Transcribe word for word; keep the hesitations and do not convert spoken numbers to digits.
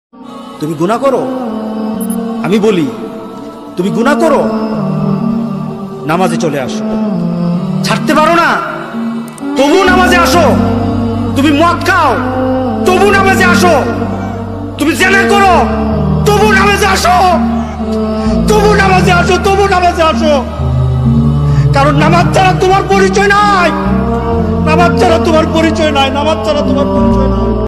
তুমি গুনাহ করো, আমি বলি তুমি গুনাহ করো, নামাজে চলে আসো। ছাড়তে পারো না, তবু নামাজে আসো। তুমি মদ খাও, তবু নামাজে আসো। তুমি জেনা করো, তবু নামাজে আসো। তবু নামাজে আসো, তবু নামাজে আসো। কারণ নামাজ ছাড়া তোমার পরিচয় নাই, নামাজ ছাড়া তোমার পরিচয় নাই, নামাজ ছাড়া তোমার পরিচয় নাই।